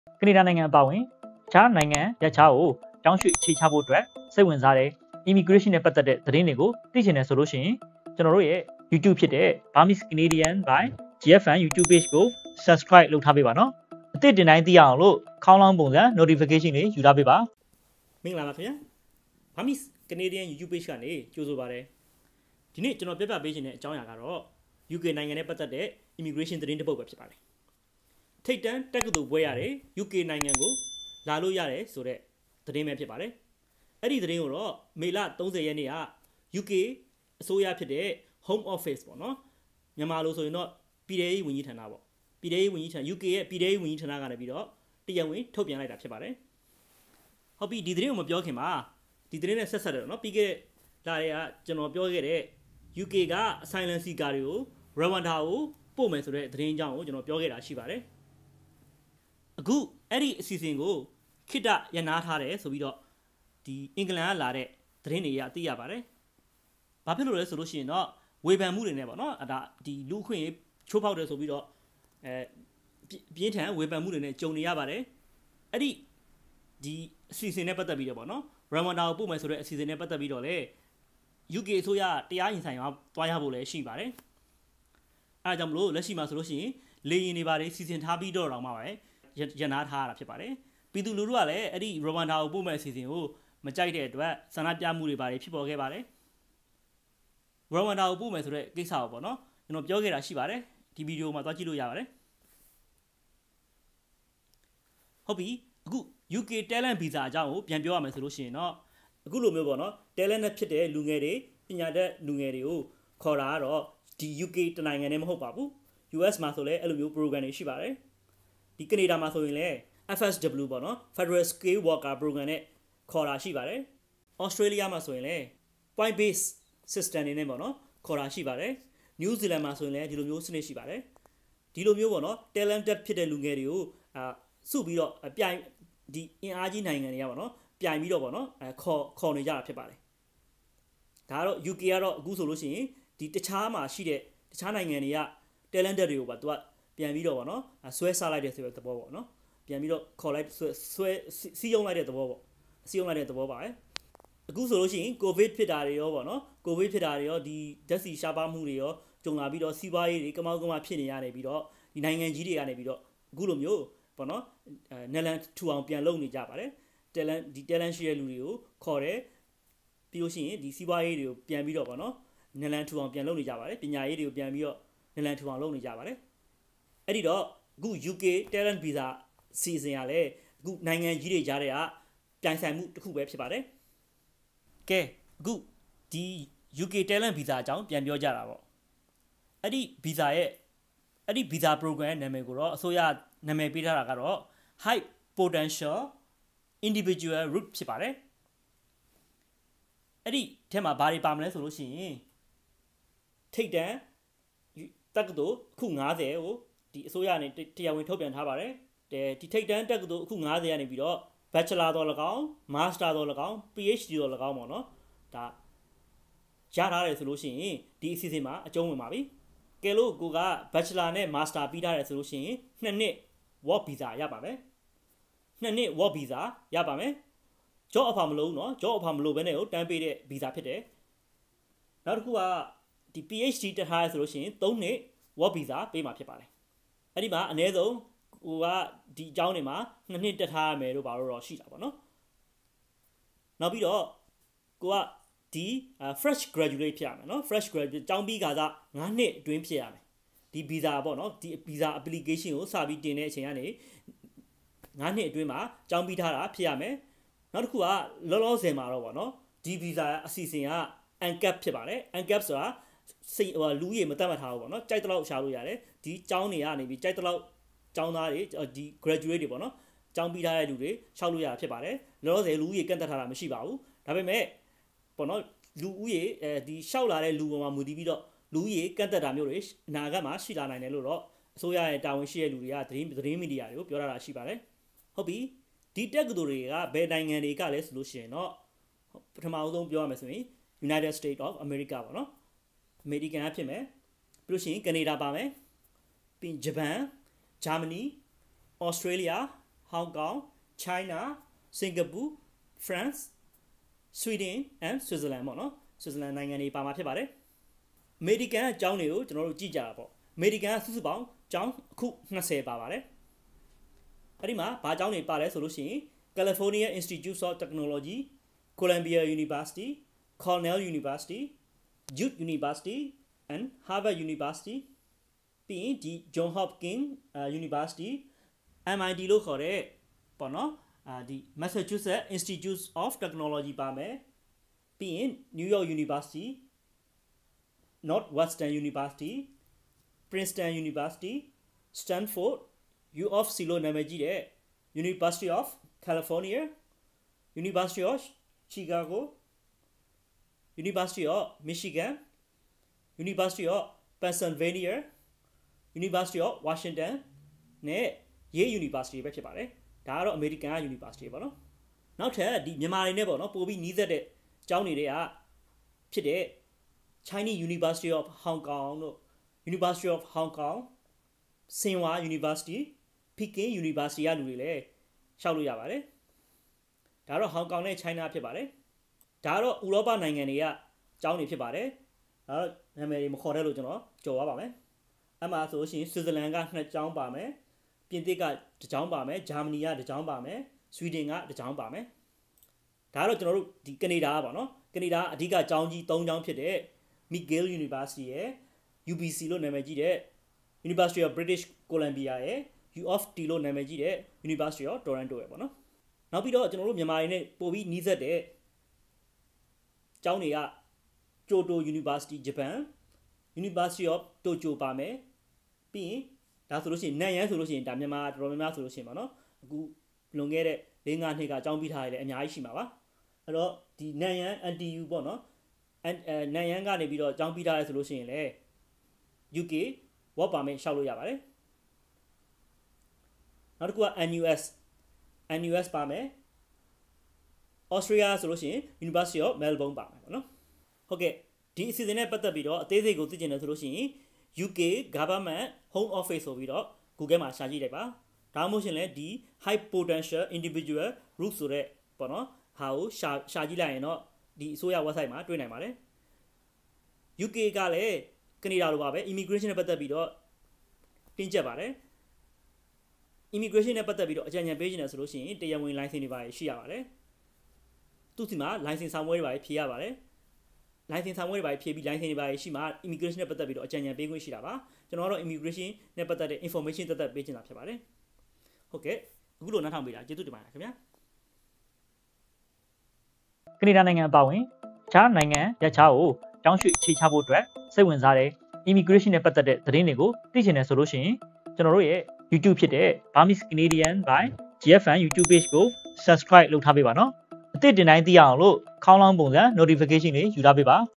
ကနေဒါနိုင်ငံအပါအဝင်ခြားနိုင်ငံရပ်ခြားကိုတောင်းရွှေ့ခြေချဖို့အတွက်စိတ်ဝင်စားတဲ့ immigration နဲ့ပတ်သက်တဲ့သတင်းတွေကိုသိချင်တယ်ဆိုလို့ရှိရင်ကျွန်တော်တို့ရဲ့ YouTube ဖြစ်တဲ့ Burmese Canadian by GFN YouTube page ကို subscribe လုပ်ထားပေးပါနော်အသစ်တင်တိုင်းသိရအောင်လို့ခေါင်းလောင်းပုံစံ notification တွေယူထားပေးပါမင်္ဂလာပါခင်ဗျာ Burmese Canadian YouTube page ကနေကြိုဆိုပါရစေဒီနေ့ကျွန်တော်ပြပြပေးခြင်းတဲ့အကြောင်းအရာကတော့ UK နိုင်ငံနဲ့ပတ်သက်တဲ့ immigration သတင်းတစ်ပုဒ်ပဲဖြစ်ပါတယ်ထိတ်တန်းတက္ကသိုလ်ဘွဲ့ရတယ် UK နိုင်ငံကိုလာလို့ရတယ်ဆိုတဲ့သတင်းပဲဖြစ်ပါတယ်အဲ့ဒီသတင်းကိုတော့မေလ30ရက်နေ့က UK အစိုးရဖြစ်တဲ့ Home Office ပေါ့နော်မြန်မာလိုဆိုရင်တော့ပြည်ထောင်စုဝန်ကြီးဌာနပေါ့ပြည်ထောင်စုဝန်ကြီးဌာန UK ရဲ့ပြည်ထောင်စုဝန်ကြီးဌာနကနေပြီးတော့တရားဝင်ထုတ်ပြန်လိုက်တာဖြစ်ပါတယ်ဟုတ်ပြီဒီသတင်းကိုမပြောခင်မှာဒီသတင်းနဲ့ဆက်ဆက်တယ်နော်ပြီးခဲ့လာတဲ့ကကျွန်တော်ပြောခဲ့တဲ့ UK က asylum seeker တွေကို Rwanda ကိုပို့မယ်ဆိုတဲ့သတင်းအကြောင်းကိုကျွန်တော်ပြောခဲ့တာရှိပါတယ်အခုအဲ့ဒီအစီအစဉ်ကိုခိတရနာထားတယ်ဆိုပြီးတော့ဒီအင်္ဂလန်ကလာတဲ့သတင်းတွေသိရပါတယ်။ဘာဖြစ်လို့လဲဆိုလို့ရှိရင်တော့ဝေဖန်မှုတွေနဲ့ပေါ့နော်ဒါဒီလူအခွင့်ချိုးဖောက်တယ်ဆိုပြီးတော့ပြင်းထန်ဝေဖန်မှုတွေနဲ့ကြုံနေရပါတယ်။အဲ့ဒီအစီအစဉ်နဲ့ပတ်သက်ပြီးတော့ပေါ့နော်ရဝမ်ဒါကိုပို့မယ်ဆိုတဲ့အစီအစဉ်နဲ့ပတ်သက်ပြီးတော့လေ UK အစိုးရတရားရင်ဆိုင်မှာတွားရဖို့လည်းရှိပါတယ်။အဲဒါကြောင့်မလို့လက်ရှိမှာဆိုလို့ရှိရင်လေရင်တွေပါတယ်စီစဉ်ထားပြီးတော့တော့မှာပဲရနာထားတာဖြစ်ပါတယ်ပြည်သူလူထုကလည်းအဲ့ဒီရဝမ်ဒါကိုပို့မဲ့အစီအစဉ်ကိုမကြိုက်တဲ့အတွက်ဆန္ဒပြမှုတွေပါတယ်ဖြစ်ပေါ်ခဲ့ပါတယ်ရဝမ်ဒါကိုပို့မယ်ဆိုတဲ့ကိစ္စကိုပေါ့နော်ကျွန်တော်ပြောခဲ့တာရှိပါတယ်ဒီဗီဒီယိုမှာသွားကြည့်လို့ရပါတယ်ဟုတ်ပြီအခု UK talent visa အကြောင်းကိုပြန်ပြောရမယ်ဆိုလို့ရှိရင်တော့အခုလိုမျိုးပေါ့နော် talent နဲ့ဖြစ်တဲ့လူငယ်တွေပညာတတ်လူငယ်တွေကိုခေါ်တာကတော့ဒီ UK တနိုင်ငံနဲ့မဟုတ်ပါဘူး US မှာဆိုလည်းအဲ့လိုမျိုး program တွေရှိပါတယ်ဒီကနေဒါမှာဆိုရင်လည်း FSW ပေါ့နော် Federal Skilled Worker Program နဲ့ခေါ်တာရှိပါတယ် Australia မှာဆိုရင်လည်း point based system တွေနဲ့ပေါ့နော်ခေါ်တာရှိပါတယ် New Zealand မှာဆိုရင်လည်းဒီလိုမျိုးစနစ်ရှိပါတယ်ဒီလိုမျိုးပေါ့နော် talented ဖြစ်တဲ့လူငယ်တွေကိုစုပြီးတော့ပြိုင်ဒီအင်အားကြီးနိုင်ငံတွေကပေါ့နော်ပြိုင်ပြီးတော့ပေါ့နော်ခေါ်နေကြတာဖြစ်ပါတယ်ဒါကတော့ UK ကတော့အခုဆိုလို့ရှိရင်ဒီတခြားမှာရှိတဲ့တခြားနိုင်ငံတွေက talented တွေကိုပါသူကပြန်ပြီးတော့ပေါ့နော်ဆွဲစားလိုက်တဲ့ဆိုတဲ့သဘောပေါ့နော်ပြန်ပြီးတော့ခေါ်လိုက်ဆွဲစီးရုံလိုက်တဲ့သဘောပေါ့စီးရုံလိုက်တဲ့သဘောပါပဲအခုဆိုလို့ရှိရင် COVID ဖြစ်တာတွေရောပေါ့နော် COVID ဖြစ်တာတွေရောဒီဓာတ်ဆီရှားပါမှုတွေရောကြုံလာပြီးတော့စီးပွားရေးတွေကမောက်ကမဖြစ်နေရနေပြီးတော့ဒီနိုင်ငံကြီးတွေကနေပြီးတော့အခုလိုမျိုးပေါ့နော်နယ်လန်ထူအောင်ပြန်လုပ်နေကြပါတယ် talent ရှိတဲ့လူတွေကိုခေါ်တယ်ပြီးလို့ရှိရင်ဒီစီးပွားရေးတွေကိုပြန်ပြီးတော့ပေါ့နော်နယ်လန်ထူအောင်ပြန်လုပ်နေကြပါတယ်ပညာရေးတွေကိုပြန်ပြီးတော့နယ်လန်ထူအောင်လုပ်နေကြပါတယ်အဲ့ဒီတော့အခု UK talent visa စီစဉ်ရလဲအခုနိုင်ငံကြီးတွေကြားတဲ့ကပြိုင်ဆိုင်မှုတစ်ခုပဲဖြစ်ပါတယ်ကဲအခုဒီ UK talent visa အကြောင်းပြန်ပြောကြတာပေါ့အဲ့ဒီ visa ရဲ့အဲ့ဒီ visa program နာမည်ကိုတော့အစိုးရနာမည်ပေးထားတာကတော့ high potential individual route ဖြစ်ပါတယ်အဲ့ဒီထဲမှာဘာတွေပါမလဲဆိုလို့ရှိရင်ထိတ်တန်းတက္ကသိုလ်အခု90ကိုဒီအစိုးရနဲ့တရားဝင်ထုတ်ပြန်ထားပါတယ်ဒီထိတ်တန်းတက္ကသိုလ်အခု90ကနေပြီးတော့ bachelor တော်၎င်း master တော်၎င်း PhD တော်၎င်းပေါ့နော်ဒါရထားတယ်ဆိုလို့ရှိရင်ဒီအစီအစဉ်မှာအကျုံးဝင်ပါပြီကဲလို့ကိုက bachelor နဲ့ master ပြီးထားတယ်ဆိုလို့ရှိရင်2နှစ် work visa ရပါမယ်2နှစ် work visa ရပါမယ် job offer မလို့ဘူးเนาะ job offer မလို့ဘဲနဲ့ကိုတန်းပေးတဲ့ visa ဖြစ်တယ်နောက်တစ်ခုကဒီ PhD တက်ထားရဆိုလို့ရှိရင်3နှစ် work visa ပေးမှာဖြစ်ပါတယ်အဲ့ဒီမှာအနည်းဆုံးကိုကဒီအကြောင်းတွေမှာ2နှစ်တက်ထားရမယ်လို့ဘာလို့တော့ရှိတာပေါ့နော်နောက်ပြီးတော့ကိုကဒီ fresh graduate ဖြစ်ရမယ်နော် fresh graduate ကျောင်းပြီးခါစား9နှစ်အတွင်းဖြစ်ရမယ်ဒီ visa ပေါ့နော်ဒီ visa application ကိုစပြီးတင်တဲ့အချိန်ကနေ9နှစ်အတွင်းမှာကျောင်းပြီးထားတာဖြစ်ရမယ်နောက်တစ်ခုကလောလောဆယ်မှာတော့ပေါ့နော်ဒီ visa အစီအစဉ်က uncap ဖြစ်ပါတယ် uncap ဆိုတာလူကြီးမတတ်မှတ်ထားဘူးပေါ့နော်ကြိုက်တဲ့လောက်ရှာလို့ရတယ်ဒီကျောင်းတွေကနေပြီးကြိုက်တဲ့လောက်ကျောင်းသားတွေဒီ graduate တွေပေါ့နော်ကျောင်းပြီးထားတဲ့လူတွေရှောက်လို့ရတာဖြစ်ပါတယ်လောလောဆယ်လူကြီးကန့်သက်ထားတာမရှိပါဘူးဒါပေမဲ့ပေါ့နော်လူဦးရေဒီရှောက်လာတဲ့လူပေါ်မှာမူတည်ပြီးတော့လူကြီးကန့်သက်တာမျိုးတွေအနာဂတ်မှာရှိလာနိုင်တယ်လို့တော့အစိုးရရဲ့တာဝန်ရှိတဲ့လူတွေကသတင်းမီဒီယာတွေကိုပြောတာရှိပါတယ်ဟုတ်ပြီဒီတက္ကသိုလ်တွေကဘယ်နိုင်ငံတွေကလဲဆိုလို့ရှိရင်တော့ပထမအဆုံးပြောရမယ်ဆိုရင် United States of America ပေါ့နော်အမေရိကန်ကဖြစ်မယ်ပြီးလို့ရှိရင်ကနေဒါပါမယ်ပြီးဂျပန်ဂျာမနီ Australia Hong Kong, China, Singapore, France, Sweden and Switzerland ပေါ့နော် Switzerland နိုင်ငံတွေပါမှာဖြစ်ပါတယ် American အကြောင်းတွေကိုကျွန်တော်တို့ကြည့်ကြတာပေါ့ American စုစုပေါင်းအကြောင်းအခု20ပါပါတယ်အဲ့ဒီမှာဘာအကြောင်းတွေပါလဲဆိုလို့ရှိရင် California Institute of Technology, Columbia University, Cornell University, Duke University and Harvard University ပြီးရင်ဒီ John Hopkins University, MIT လို့ခေါ်တဲ့ပေါ့နော်ဒီ Massachusetts Institute of Technology ပါမယ်ပြီးရင် New York University, Northwestern University, Princeton University, Stanford, U of C လို့နာမည်ကြီးတဲ့ University of California, University of Chicago, University of Michigan, University of Pennsylvania, University of Washington နဲ့ Yale University ပဲဖြစ်ပါတယ်ဒါကတော့ American University ပေါ့နော်နောက်ထပ်ဒီမြန်မာတွေနဲ့ပေါ့နော်ပို့ပြီးနီးစပ်တဲ့ကျောင်းတွေကဖြစ်တဲ့ Chinese University of Hong Kong တို့ University of Hong Kong, Tsinghua University, Peking University ကလူတွေလည်းရှောက်လို့ရပါတယ်ဒါတော့ Hong Kong နဲ့ China ဖြစ်ပါတယ်ဒါတော့ဥရောပနိုင်ငံတွေကကျောင်းတွေဖြစ်ပါတယ်ဒါတော့နာမည်တွေမခေါ်တဲ့လို့ကျွန်တော်ကြော်သွားပါမယ်အမှဆိုရှင် Switzerland က2ကျောင်းပါမယ်ပြင်သစ်က1ကျောင်းပါမယ်ဂျာမနီက1ကျောင်းပါမယ်ဆွီဒင်က1ကျောင်းပါမယ်ဒါတော့ကျွန်တော်တို့ဒီကနေဒါပါနော်ကနေဒါအဓိကကျောင်းကြီး3ကျောင်းဖြစ်တဲ့ McGill University ရယ် UBC လို့နာမည်ကြီးတဲ့ University of British Columbia ရယ် U of T လို့နာမည်ကြီးတဲ့ University of Toronto ရယ်ပေါ့နော်နောက်ပြီးတော့ကျွန်တော်တို့မြန်မာတွေနဲ့ပို့ပြီးနီးစပ်တဲ့ကျောင်းတွေက Kyoto University Japan, University of Tokyo ပါမယ်ပြီးရင်ဒါဆိုလို့ရှိရင်နန်ယန်ဆိုလို့ရှိရင်ဒါမြန်မာတော်တော်များများဆိုလို့ရှိရင်ပါနော်အခုလွန်ခဲ့တဲ့၄-၅နှစ်ကအကြောင်းပြီးထားရတယ်အများကြီးရှိမှာပါအဲ့တော့ဒီနန်ယန် NTU ပေါ့နော်နန်ယန်ကနေပြီးတော့အကြောင်းပြီးထားရဲဆိုလို့ရှိရင်လည်း UK work permit ရှောက်လို့ရပါတယ်နောက်တစ်ခုက NUS ပါမယ် Austria ဆိုလို့ရှိရင် University of Melbourne ပါမယ်ပေါ့နော်ဟုတ်ကဲ့ဒီအစီအစဉ်နဲ့ပတ်သက်ပြီးတော့အသေးစိတ်ကိုသိချင်တယ်ဆိုလို့ရှိရင် UK Government Home Office ဆိုပြီးတော့ Google မှာရှာကြည့်လိုက်ပါဒါမှမဟုတ်ရှင်လည်းဒီ High Potential Individual Group ဆိုတဲ့ပေါ့နော်ဟာကိုရှာကြည့်လိုက်ရင်တော့ဒီအစိုးရ website မှာတွေ့နိုင်ပါတယ် UK ကလည်းကနေဒါလိုပါပဲ immigration နဲ့ပတ်သက်ပြီးတော့တင်းကျပ်ပါတယ် immigration နဲ့ပတ်သက်ပြီးတော့အကြံဉာဏ်ပေးခြင်းတယ်ဆိုလို့ရှိရင်တရားဝင် license တွေပါရှိရပါတယ်သူစီမှာ license ဆောင်ပွဲတွေပါဖြေရပါတယ် license ဆောင်ပွဲတွေပါဖြေပြီး license တွေပါရှိမှ immigration နဲ့ပတ်သက်ပြီးတော့အကြံဉာဏ်ပေးခွင့်ရှိတာပါကျွန်တော်ကတော့ immigration နဲ့ပတ်သက်တဲ့ information သက်သက်ပေးချင်တာဖြစ်ပါတယ်ဟုတ်ကဲ့အခုလိုနားထောင်ပေးတာကျေးဇူးတင်ပါတယ်ခင်ဗျာကနေဒါနိုင်ငံအပါအဝင်ခြားနိုင်ငံရပ်ခြားကိုတောင်းရွှေ့ခြေချဖို့အတွက်စိတ်ဝင်စားတဲ့ immigration နဲ့ပတ်သက်တဲ့သတင်းတွေကိုသိချင်တယ်ဆိုလို့ရှိရင်ကျွန်တော်တို့ရဲ့ YouTube ဖြစ်တဲ့ Burmese Canadian by GFN YouTube page ကို subscribe လုပ်ထားပေးပါနော်အသစ်တင်တိုင်းသိရအောင်လို့ခေါင်းလောင်းပုံစံ notification တွေယူထားပေးပါ